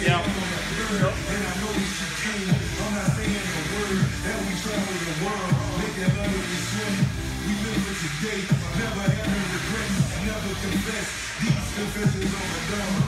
Yeah. Never ever regret, never confess. These confessions on the door.